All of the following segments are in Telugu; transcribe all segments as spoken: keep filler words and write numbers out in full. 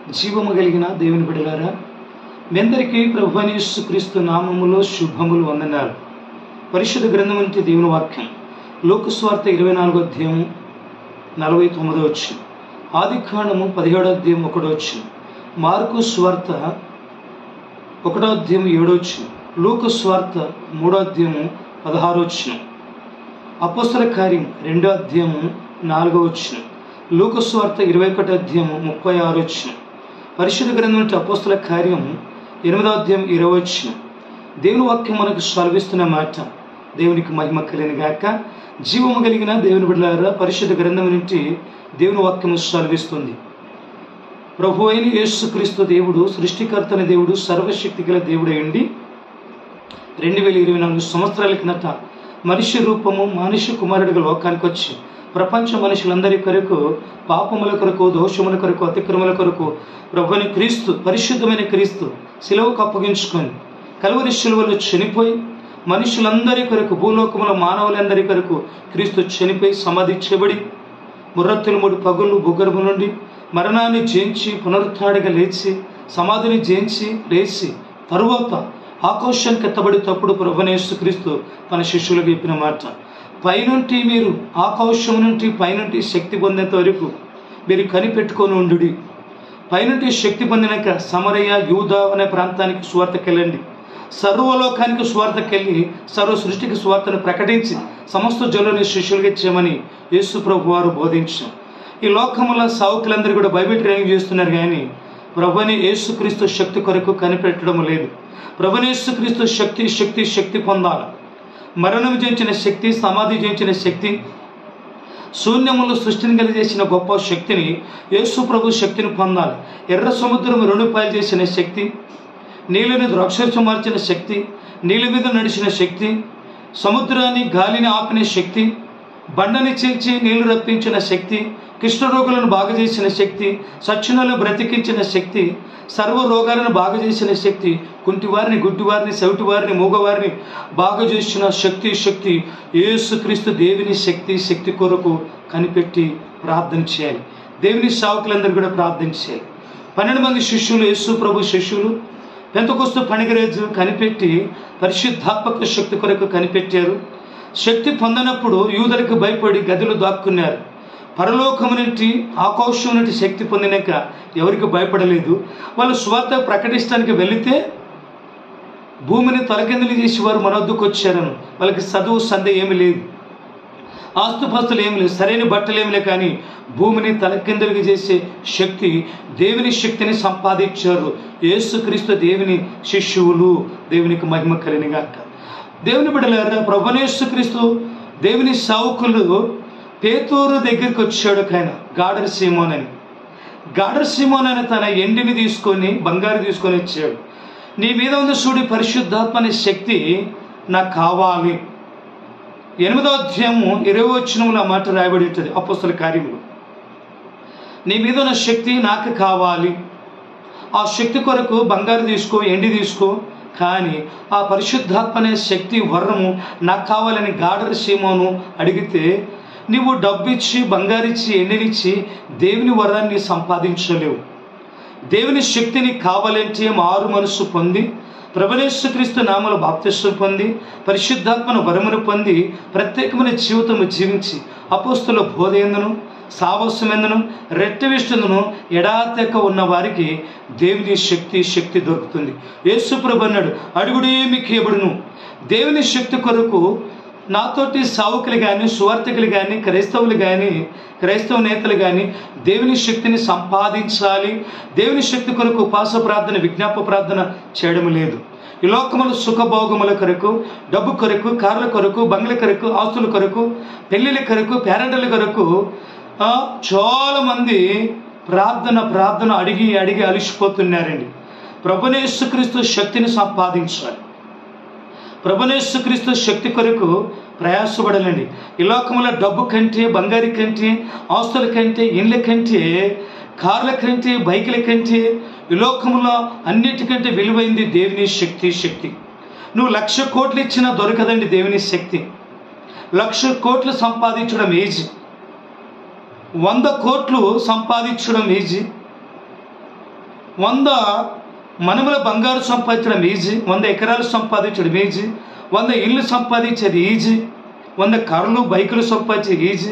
జీవము కలిగిన దేవుని బిడ్డలారా, మీ అందరికీ ప్రభువైన యేసుక్రీస్తు నామములో శుభములు వందనాలు. పరిశుద్ధ గ్రంథం నుంచి దేవుని వాక్యం లోక సువార్త ఇరవై నాలుగో అధ్యాయం నలభై తొమ్మిదో వచ్చిన, ఆది కాండము పదిహేడో అధ్యాయం ఒకటో వచ్చిన, మార్కు సువార్త ఒకటో అధ్యాయం ఏడో వచ్చిన, లోక సువార్త మూడో అధ్యాయము పదహారో వచ్చిన, అపోస్తల కార్యం రెండో అధ్యాయము నాలుగో వచ్చిన, లోక సువార్త ఇరవై ఒకటో అధ్యాయము ముప్పై ఆరు వచ్చిన, పరిశుద్ధ గ్రంథం నుంచి అపోస్తల కార్యం ఎనిమిదో అధ్యాయం ఇరవై వచ్చిన. దేవుని వాక్యం మనకు సెలవిస్తున్న మాట దేవునికి మహిమ కలిగిన గాక. జీవము కలిగిన దేవుని బిడ్డలారా, పరిశుద్ధ గ్రంథం నుంచి దేవుని వాక్యము సెలవిస్తుంది. ప్రభు అయిన యేసుక్రీస్తు దేవుడు, సృష్టికర్తన దేవుడు, సర్వశక్తి గల దేవుడు అయ్యండి రెండు వేల ఇరవై నాలుగు సంవత్సరాల కిందట మనిషి రూపము మనిషి కుమారుడిగా లోకానికి వచ్చి ప్రపంచ మనుషులందరి కొరకు, పాపముల కొరకు, దోషముల కొరకు, అతిక్రమల కొరకు ప్రభువైన క్రీస్తు, పరిశుద్ధమైన క్రీస్తు శిలువకు అప్పగించుకొని కలువరి శిలువలో చనిపోయి మనుషులందరి కొరకు, భూలోకముల మానవులందరి కొరకు క్రీస్తు చనిపోయి సమాధి చేయబడి ముర్రత్తులు మూడు పగుళ్ళు భూగర్భం నుండి మరణాన్ని జయించి పునరుత్థాడిగా లేచి సమాధిని జయించి లేచి తరువాత ఆకాశానికి ఎత్తబడేటప్పుడు ప్రభువైన యేసుక్రీస్తు తన శిష్యులకు చెప్పిన మాట, పైనుంటి మీరు ఆకాశం నుండి పైనుంటి శక్తి పొందేంత వరకు మీరు కనిపెట్టుకొని ఉండు. పైనుంటి శక్తి పొందినాక సమరయ, యూద అనే ప్రాంతానికి సువార్తకెళ్ళండి, సర్వలోకానికి సువార్తకెళ్ళి సర్వ సృష్టికి సువార్తను ప్రకటించి సమస్త జనులని శిష్యులుగా చేయమని యేసు ప్రభు వారు బోధించారు. ఈ లోకముల సావుకులందరూ కూడా బైబిల్ ట్రైనింగ్ చేస్తున్నారు, కానీ ప్రభువైన యేసుక్రీస్తు శక్తి కొరకు కనిపెట్టడం లేదు. ప్రభువైన యేసుక్రీస్తు శక్తి శక్తి శక్తి పొందాలి. మరణం జయించిన శక్తి, సమాధి జయించిన శక్తి, శూన్యములు సృష్టిని కలిగేసిన గొప్ప శక్తిని యేసు ప్రభు శక్తిని పొందాలి. ఎర్ర సముద్రం రెండు పాయలు చేసిన శక్తి, నీళ్ళని ద్రాక్షరసం మార్చిన శక్తి, నీళ్ళ మీద నడిచిన శక్తి, సముద్రాన్ని గాలిని ఆపిన శక్తి, బండని చీల్చి నీళ్లు రప్పించిన శక్తి, కుష్ఠరోగులను బాగు చేసిన శక్తి, సచ్చినలను బ్రతికించిన శక్తి, సర్వ రోగాలను బాగు చేసిన శక్తి, కుంటివారిని, గుడ్డివారిని, సెవిటివారిని, మూగవారిని బాగు చేసిన శక్తి శక్తి యేసుక్రీస్తు దేవుని శక్తి. శక్తి కొరకు కనిపెట్టి ప్రార్థన చేయాలి. దేవుని సేవకులందరూ కూడా ప్రార్థన చేయాలి. పన్నెండు మంది శిష్యులు, యేసు ప్రభు శిష్యులు పెంతెకొస్తు పండుగ రోజు కనిపెట్టి పరిశుద్ధాత్మక శక్తి కొరకు కనిపెట్టారు. శక్తి పొందనప్పుడు యూదులకు భయపడి గదిలో దాక్కున్నారు. పరలోకము నుండి, ఆకాశం నుండి శక్తి పొందినాక ఎవరికి భయపడలేదు. వాళ్ళు సువార్త ప్రకటించడానికి వెళితే భూమిని తలకిందులు చేసి వారు మన వద్దకు వచ్చారను. వాళ్ళకి చదువు సందే ఏమి లేదు, ఆస్తుపాస్తులు ఏమి లేదు, సరైన బట్టలు ఏమి లేవు, కానీ భూమిని తలకిందులుగా చేసే శక్తి, దేవుని శక్తిని సంపాదించారు. యేసుక్రీస్తు దేవుని శిష్యువులు. దేవునికి మహిమ కలిగిన గాక. దేవుని బిడ్డలారా, ప్రభువైన యేసుక్రీస్తు దేవుని సేవకులు పేతురు దగ్గరికి వచ్చాడు. ఆయన గాడర్ సీమోన్ అని, గాడర్ సీమోన్ అని తన ఎండిని తీసుకొని బంగారు తీసుకొని వచ్చాడు. నీ మీద ఉంది చూడి పరిశుద్ధాత్మ అనే శక్తి నాకు కావాలి. ఎనిమిదో అధ్యాయము ఇరవై వచనములో ఆ మాట రాయబడి ఉంటుంది అపోస్తల కార్యములు. నీ మీద ఉన్న శక్తి నాకు కావాలి. ఆ శక్తి కొరకు బంగారు తీసుకో, ఎండి తీసుకో, కానీ ఆ పరిశుద్ధాత్మ అనే శక్తి వరము నాకు కావాలని గాడర్ సీమోను అడిగితే, నీవు డబ్బిచ్చి, బంగారిచ్చి, ఎండినిచ్చి దేవుని వరాన్ని సంపాదించలేవు. దేవుని శక్తిని కావాలంటే మారు మనసు పొంది ప్రభువైన యేసుక్రీస్తు నామములో బాప్తిస్మం పొంది పరిశుద్ధాత్మను వరమును పొంది ప్రత్యేకమైన జీవితము జీవించి అపోస్తల బోధ ఎందును, సావస్యమెందును, రెట్టవిష్టును ఎడాతెక్క ఉన్న వారికి దేవుని శక్తి శక్తి దొరుకుతుంది. యేసు ప్రభు అన్నాడు, అడుగుడే మీకు ఇవ్వబడును. దేవుని శక్తి కొరకు నాతోటి సావుకులు కానీ, సువార్థికులు కానీ, క్రైస్తవులు కానీ, క్రైస్తవ నేతలు కానీ దేవుని శక్తిని సంపాదించాలి. దేవుని శక్తి కొరకు ఉపాస ప్రార్థన, విజ్ఞాప ప్రార్థన చేయడం లేదు. ఈ లోకముల సుఖభోగముల కొరకు, డబ్బు కొరకు, కార్ల కొరకు, బంగ్ల కొరకు, ఆస్తుల కొరకు, పెళ్లిళ్ళ కొరకు, పేరెంటల కొరకు చాలామంది ప్రార్థన ప్రార్థన అడిగి అడిగి అలిసిపోతున్నారండి. ప్రభువైన యేసుక్రీస్తు శక్తిని సంపాదించాలి. ప్రభువైన యేసుక్రీస్తు శక్తి కొరకు ప్రయాసపడాలండి. ఈ లోకముల డబ్బు కంటే, బంగారు కంటే, ఆస్తుల కంటే, ఇండ్ల కంటే, కార్ల కంటే, బైకుల కంటే, ఈ లోకములో అన్నిటికంటే విలువైంది దేవుని శక్తి శక్తి. నువ్వు లక్ష కోట్లు ఇచ్చినా దొరకదండి దేవుని శక్తి. లక్ష కోట్లు సంపాదించడం ఈజీ, వంద కోట్లు సంపాదించడం ఈజీ, వంద మనముల బంగారు సంపాదించడం ఈజీ, వంద ఎకరాలు సంపాదించడం ఈజీ, వంద ఇళ్ళు సంపాదించేది ఈజీ, వంద కార్లు బైకులు సంపాదించేది ఈజీ.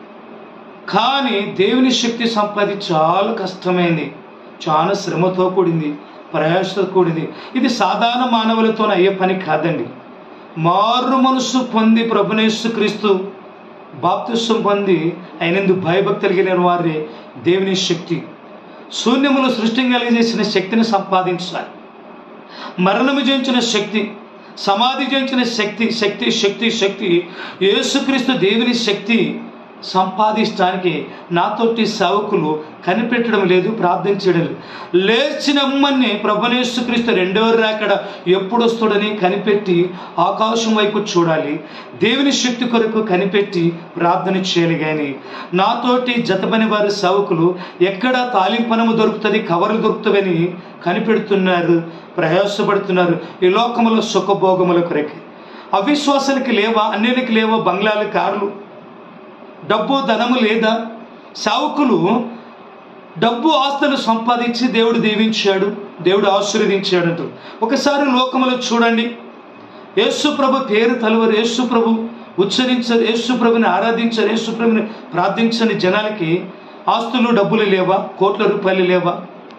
కానీ దేవుని శక్తి సంపాదించి చాలా కష్టమైంది, చాలా శ్రమతో కూడింది, ప్రయాసతో కూడింది. ఇది సాధారణ మానవులతో అయ్యే పని కాదండి. మారు మనసు పొంది ప్రభునేసు క్రీస్తు బాప్తిసం పొంది అయినందు భయభక్తులు కలిగిన వారి దేవుని శక్తి, శూన్యములు సృష్టి కలిగజేసిన శక్తిని సంపాదించాలి. మరణము జయించిన శక్తి, సమాధి జయించిన శక్తి శక్తి శక్తి శక్తి యేసుక్రీస్తు దేవుని శక్తి సంపాదించడానికి నాతోటి సేవకులు కనిపెట్టడం లేదు, ప్రార్థించడం లేదు. లేచినమ్మని ప్రభునేసుక్రీస్తు రెండవ రాకడ ఎప్పుడు వస్తాడని కనిపెట్టి ఆకాశం వైపు చూడాలి, దేవుని శక్తి కొరకు కనిపెట్టి ప్రార్థన చేయాలి. కానీ నాతోటి జతపని వారి సేవకులు ఎక్కడ తాలింపనము దొరుకుతుంది, కవర్లు దొరుకుతావని కనిపెడుతున్నారు, ప్రయాసపడుతున్నారు ఈ లోకములో సుఖభోగముల కొరకు. అవిశ్వాసానికి లేవా, అన్యులకి లేవా బంగ్లాలు, కార్లు, డబ్బు ధనము లేదా? సేవకులు డబ్బు ఆస్తులు సంపాదించి దేవుడు దీవించాడు, దేవుడు ఆశీర్వదించాడు అంటారు. ఒకసారి లోకములో చూడండి, యేసు ప్రభు పేరు తలవరు, యేసు ప్రభు ఉచ్చరించారు, యేసు ప్రభుని ఆరాధించారు, యేసు ప్రభుని ప్రార్థించని జనాలకి ఆస్తులు డబ్బులు లేవా, కోట్ల రూపాయలు లేవా,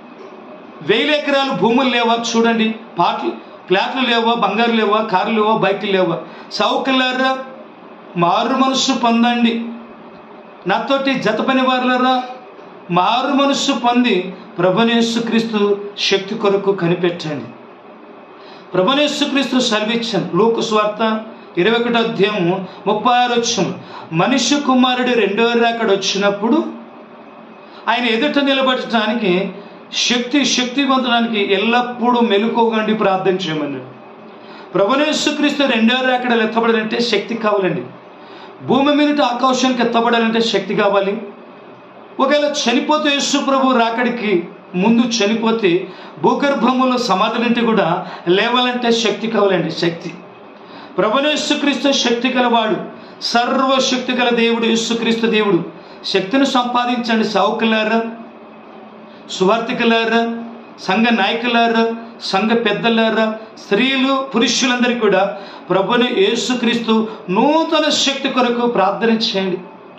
వేల ఎకరాలు భూములు లేవా? చూడండి, పాటలు ఫ్లాట్లు లేవా, బంగారు లేవా, కార్లు లేవా, బైకులు లేవా? సేవకులారా మారు మనసు పొందండి, నాతోటి జతపని వారులరా మారు మనస్సు పొంది ప్రభునేసుక్రీస్తు శక్తి కొరకు కనిపెట్టండి. ప్రభునేసుక్రీస్తు సెలవిచ్చాను, లూకా సువార్త ఇరవై ఒకటో అధ్యాయము ముప్పై ఆరు వచనం, మనిషి కుమారుడు రెండో రాకడ వచ్చినప్పుడు ఆయన ఎదుట నిలబడటానికి శక్తి శక్తి పొందడానికి ఎల్లప్పుడూ మెలుకోగండి, ప్రార్థన చేయమన్నాడు. ప్రభునేసుక్రీస్తు రెండో రాకడలు ఎత్తబడాలంటే శక్తి కావాలండి. భూమి మీద ఆకాశానికి ఎత్తబడాలంటే శక్తి కావాలి. ఒకవేళ చనిపోతే యేసు ప్రభు రాకడికి ముందు చనిపోతే భూగర్భములో సమాధులంటే కూడా లేవాలంటే శక్తి కావాలండి, శక్తి. ప్రభునేసుక్రీస్తు శక్తి గలవాడు, సర్వశక్తి గల దేవుడు యేసుక్రీస్తు దేవుడు. శక్తిని సంపాదించండి సేవకులారా, సువార్థికులారా, సంఘ నాయకులారా, సంఘ పెద్దలారా, స్త్రీలు పురుషులందరికీ కూడా ప్రభుని యేసుక్రీస్తు నూతన శక్తి కొరకు ప్రార్థన చేయండి,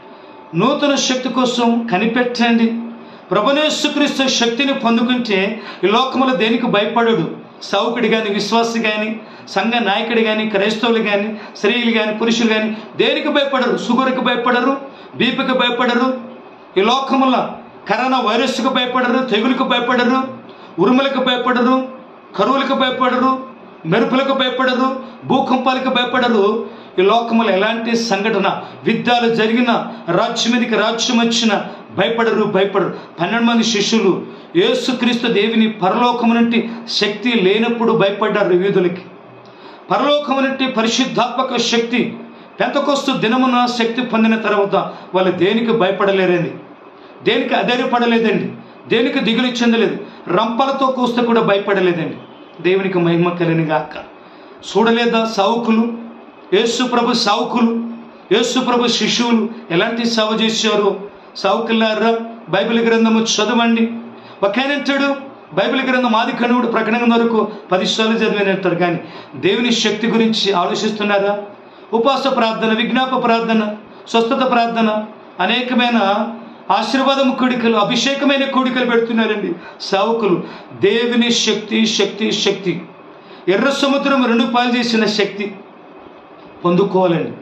నూతన శక్తి కోసం కనిపెట్టండి. ప్రభుని యేసుక్రీస్తు శక్తిని పొందుకుంటే ఈ లోకములో దేనికి భయపడడు. సేవకుడు కానీ, విశ్వాసి కానీ, సంఘ నాయకుడు కానీ, క్రైస్తవులు కానీ, స్త్రీలు కానీ, పురుషులు కానీ దేనికి భయపడరు. షుగర్కి భయపడరు, బీపీకి భయపడరు, ఈ లోకములో కరోనా వైరస్కు భయపడరు, తెగులకు భయపడరు, ఉరుములకు భయపడరు, కరువులకు భయపడరు, మెరుపులకు భయపడరు, భూకంపాలకు భయపడరు. ఈ లోకములో ఎలాంటి సంఘటన యుద్ధాలు జరిగిన, రాజ్యం మీదకి రాజ్యం వచ్చిన భయపడరు భయపడరు పన్నెండు మంది శిష్యులు యేసుక్రీస్తు దేవుని పరలోకము నుండి శక్తి లేనప్పుడు భయపడ్డారు. యూదులకి పరలోకము నుండి పరిశుద్ధాత్మక శక్తి పెంతెకొస్తు దినమున శక్తి పొందిన తర్వాత వాళ్ళు దేనికి భయపడలేరండి, దేనికి అధైర్యపడలేదండి, దేనికి దిగులు చెందలేదు, రంపలతో కూస్తే కూడా భయపడలేదండి. దేవునికి మహిమ కలిగిన గాక. చూడలేదా సేవకులు, యేసు ప్రభు సేవకులు, యేసు ప్రభు శిష్యులు ఎలాంటి సేవ చేశారు? సేవకులారా బైబిల్ గ్రంథము చదవండి. ఒకేనంటాడు బైబిల్ గ్రంథం ఆది కనుడు ప్రకటన వరకు పది సార్లు చదివినంటారు, కానీ దేవుని శక్తి గురించి ఆలోచిస్తున్నారా? ఉపవాస ప్రార్థన, విజ్ఞాప ప్రార్థన, స్వస్థత ప్రార్థన, అనేకమైన ఆశీర్వాదం కోడికలు, అభిషేకమైన కోడికలు పెడుతున్నారండి సేవకులు. దేవుని శక్తి శక్తి శక్తి ఎర్ర సముద్రం రెండు పాలు చేసిన శక్తి పొందుకోవాలండి.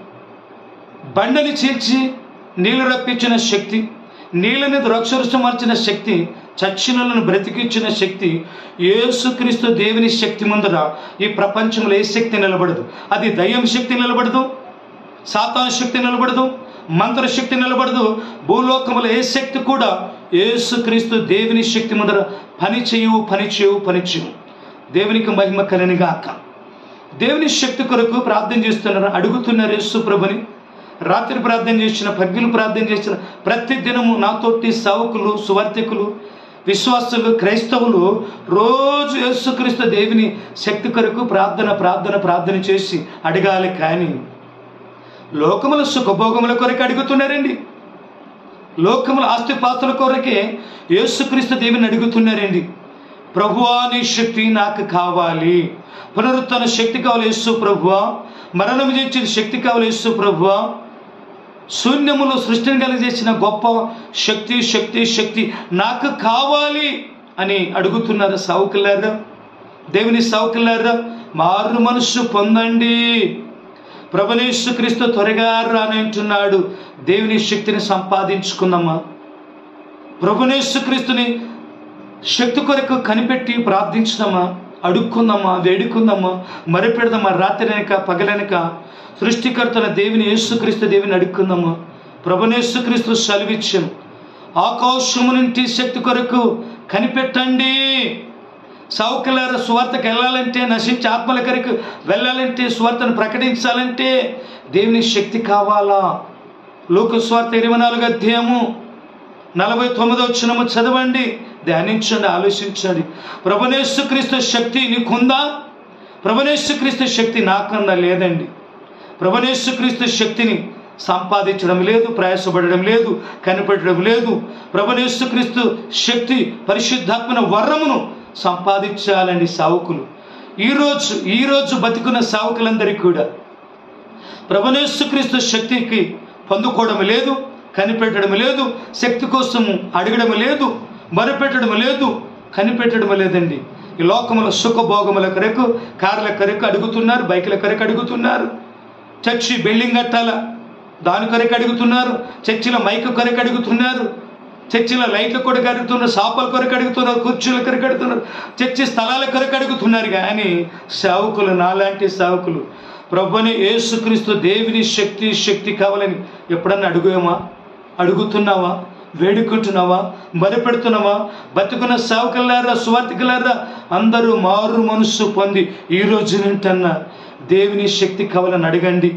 బండని చీల్చి నీళ్లు రప్పించిన శక్తి, నీళ్ళని ద్రాక్షరసం మార్చిన శక్తి, చచ్చినలను బ్రతికించిన శక్తి, యేసుక్రీస్తు దేవుని శక్తి ముందర ఈ ప్రపంచంలో ఏ శక్తి నిలబడదు. అది దయ్యం శక్తి నిలబడదు, సాతాను శక్తి నిలబడదు, మంత్రశక్తి నిలబడదు. భూలోకములో ఏ శక్తి కూడా యేసుక్రీస్తు దేవుని శక్తి ముందర పని చేయవు పని చేయవు పని చేయవు. దేవునికి మహిమ కలిగిన గాక. దేవుని శక్తి కొరకు ప్రార్థన చేస్తున్నారు, అడుగుతున్నారు యేసు ప్రభుని. రాత్రి ప్రార్థన చేసిన, పగ్గిలు ప్రార్థన చేసిన, ప్రతి దినము నాతోటి సేవకులు, సువార్థికులు, విశ్వాసులు, క్రైస్తవులు రోజు యేసుక్రీస్తు దేవుని శక్తి కొరకు ప్రార్థన ప్రార్థన ప్రార్థన చేసి అడగాలి. కానీ లోకముల సుఖభోగముల కొరకు అడుగుతున్నారండి, లోకముల ఆస్తిపాస్తుల కొరకే యేసుక్రీస్తు దేవుని అడుగుతున్నారండి. ప్రభువా నీ శక్తి నాకు కావాలి, పునరుత్థాన శక్తి కావాలి యేసు ప్రభువా, మరణం చేసిన శక్తి కావాలి యేసు ప్రభువా, శూన్యములో సృష్టిని కలిగజేసిన గొప్ప శక్తి శక్తి శక్తి నాకు కావాలి అని అడుగుతున్నారు సావుకులారా, దేవుని సావుకులారా. మారు మనస్సు పొందండి. ప్రభువైన యేసుక్రీస్తు త్వరగా రానంటున్నాడు. దేవుని శక్తిని సంపాదించుకుందామా? ప్రభువైన యేసుక్రీస్తుని శక్తి కొరకు కనిపెట్టి ప్రార్థించుదామా? అడుక్కుందామా? వేడుకుందామా? మరిపెడదామా? రాత్రినక పగలనక సృష్టికర్తన దేవుని యేసుక్రీస్తు దేవుని అడుక్కుందామా? ప్రభువైన యేసుక్రీస్తు సెలవిచ్చాను, ఆకాశము నుండి శక్తి కొరకు కనిపెట్టండి. సావుకులార, సువార్తకు వెళ్ళాలంటే, నశించే ఆత్మల కొరకు వెళ్ళాలంటే, సువార్తను ప్రకటించాలంటే దేవుని శక్తి కావాలా? లూకా సువార్త ఇరవై నాలుగు అధ్యాయము నలభై తొమ్మిదో వచనము చదవండి, ధ్యానించండి, ఆలోచించండి. ప్రభువైన యేసుక్రీస్తు శక్తి నీకుందా? ప్రభువైన యేసుక్రీస్తు శక్తి నాకన్నా లేదండి. ప్రభువైన యేసుక్రీస్తు శక్తిని సంపాదించడం లేదు, ప్రయాసపడడం లేదు, కనిపెట్టడం లేదు. ప్రభువైన యేసుక్రీస్తు శక్తి పరిశుద్ధాత్మన వరమును సంపాదించాలండి సావుకులు. ఈరోజు ఈరోజు బతికున్న సావుకులందరికీ కూడా ప్రభువైన యేసుక్రీస్తు శక్తికి పొందుకోవడం లేదు, కనిపెట్టడం లేదు, శక్తి కోసం అడగడం లేదు, మొరపెట్టడం లేదు, కనిపెట్టడం లేదండి. ఈ లోకముల సుఖభోగముల కొరకు, కార్ల కొరకు అడుగుతున్నారు, బైకుల కొరకు అడుగుతున్నారు, చర్చి బిల్డింగ్ కట్టాల దాని కొరకు అడుగుతున్నారు, చర్చిలో మైక్ కొరకు అడుగుతున్నారు, చర్చిలో లైట్ల కొరకు అడుగుతున్నారు, సాపల కొరకు అడుగుతున్నారు, కుర్చీల కొరకు అడుగుతున్నారు, చర్చి స్థలాల కొరకు అడుగుతున్నారు. కానీ సేవకులు, నాలాంటి సేవకులు ప్రభువైన యేసుక్రీస్తు దేవుని శక్తి శక్తి కావాలని ఎప్పుడన్నా అడుగుమా? అడుగుతున్నావా? వేడుకుంటున్నావా? మొరపెడుతున్నావా? బతుకున్న సేవకులారా, సువార్తికులారా, అందరూ మారు మనస్సు పొంది ఈ రోజు నుంటన్నా దేవుని శక్తి కావాలని అడగండి.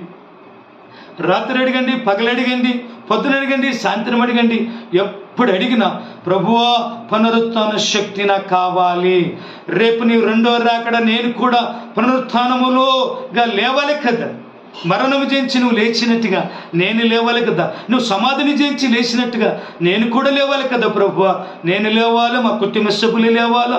రాత్రి అడగండి, పగలు అడగండి, పొద్దున అడగండి, సాయంత్రం అడగండి. ఎప్పుడు అడిగినా ప్రభువా పునరుత్థాన శక్తి నాకు కావాలి. రేపు నీ రెండో రాకడ నేను కూడా పునరుత్థానములోగా లేవాలి కదా. మరణము జయించి నువ్వు లేచినట్టుగా నేను లేవాలి కదా. నువ్వు సమాధిని జయించి లేచినట్టుగా నేను కూడా లేవాలి కదా ప్రభువా. నేను లేవాలి, మా కుటుంబ సభ్యులు లేవాలా,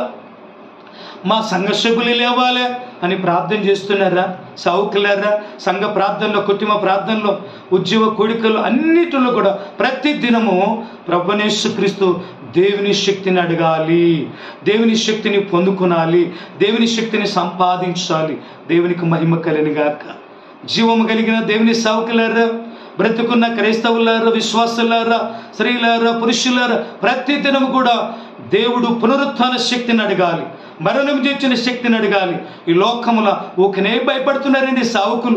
మా సంఘ సభ్యులు లేవాలి అని ప్రార్థన చేస్తున్నారా సావుకులారా? సంఘ ప్రార్థనలో, కుటుంబ ప్రార్థనలో, ఉద్యోగ కోడికల్లో అన్నిటిలో కూడా ప్రతి దినము ప్రభువైన యేసుక్రీస్తు దేవుని శక్తిని అడగాలి, దేవుని శక్తిని పొందుకునాలి, దేవుని శక్తిని సంపాదించాలి. దేవునికి మహిమ కలిగినగాక. జీవము కలిగిన దేవుని సావుకులారా, బ్రతుకున్న క్రైస్తవులారా, విశ్వాసులారా, స్త్రీలారా, పురుషులారా, ప్రతి దినము కూడా దేవుడు పునరుత్థాన శక్తిని అడగాలి, మరణం చేసిన శక్తిని అడగాలి. ఈ లోకముల ఊకనే భయపడుతున్నారండి సావుకులు.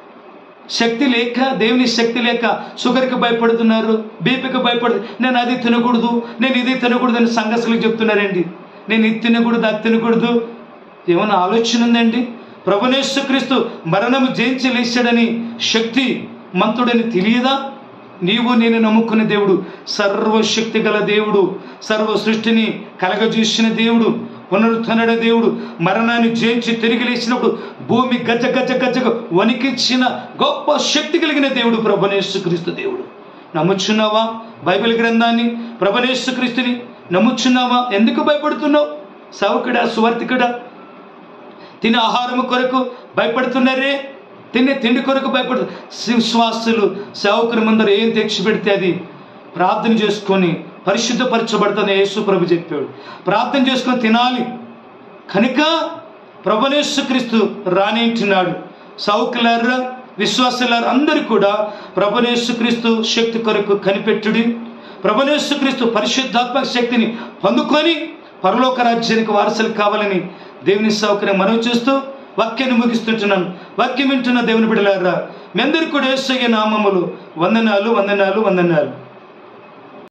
శక్తి లేక, దేవుని శక్తి లేక షుగర్కి భయపడుతున్నారు, బీపీకి భయపడు, నేను అది తినకూడదు, నేను ఇది తినకూడదు అని సంఘర్షులకు చెప్తున్నారండి. నేను ఇది తినకూడదు, అది తినకూడదు. ఏమైనా ఆలోచన ఉందండి? ప్రభువైన యేసుక్రీస్తు మరణము జయించి లేచాడని, శక్తి మంతుడని తెలియదా? నీవు నేను నమ్ముకునే దేవుడు సర్వశక్తి గల దేవుడు, సర్వ సృష్టిని కలగజూసిన దేవుడు, పునరుత్థాన దేవుడు, మరణాన్ని జయించి తిరిగి లేచినప్పుడు భూమి గజ గజ గజగా వణికించిన గొప్ప శక్తి కలిగిన దేవుడు ప్రభువైన యేసుక్రీస్తు దేవుడు. నమ్ముచున్నావా బైబిల్ గ్రంథాన్ని, ప్రభువైన యేసుక్రీస్తుని నమ్ముచున్నావా? ఎందుకు భయపడుతున్నావు? సావుకుడా, సువార్తికుడా, తినే ఆహారము కొరకు భయపడుతున్నారే, తినే తిండి కొరకు భయపడు. విశ్వాసులు సేవకుని ముందర ఏం తెచ్చి పెడితే అది ప్రార్థన చేసుకొని పరిశుద్ధపరచబడుతుంది యేసు ప్రభు చెప్పాడు. ప్రార్థన చేసుకొని తినాలి. కనుక ప్రభువైన యేసుక్రీస్తు రానింటున్నాడు. సేవకులారా, విశ్వాసులారా, అందరూ కూడా ప్రభువైన యేసుక్రీస్తు శక్తి కొరకు కనిపెట్టుడి. ప్రభువైన యేసుక్రీస్తు పరిశుద్ధాత్మక శక్తిని పొందుకొని పరలోక రాజ్యానికి వారసులు కావాలని దేవుని సేవకుని మనవి చేస్తూ వాక్యాన్ని ముగిస్తుంటున్నాను. వాక్యం వింటున్న దేవుని బిడ్డలారా, మీ అందరికీ కూడా యేసయ్య నామములో వందనాలు, వందనాలు, వందనాలు.